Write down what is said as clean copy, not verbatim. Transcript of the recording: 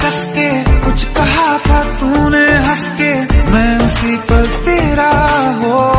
कस के कुछ कहा था तूने हंस के, मैं उसी पल तेरा हो